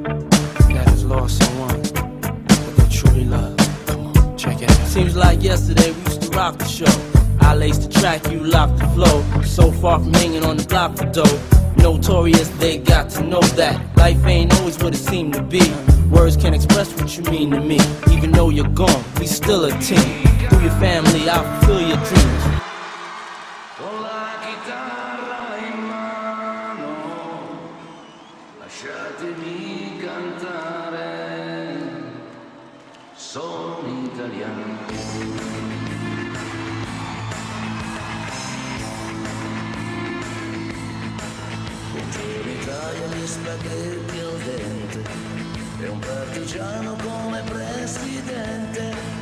that has lost someone that they truly love. Come on, check it out. Seems like yesterday we used to rock the show. I laced the track, you locked the flow. So far from hanging on the block for dough. Notorious, they got to know that life ain't always what it seemed to be. Words can't express what you mean to me. Even though you're gone, we still a team. Through your family, I'll fulfill your dreams. Con la chitarra in mano, lasciatemi cantare, sono italiano. Buongiorno Italia, gli spaghetti al dente, e un partigiano come presidente.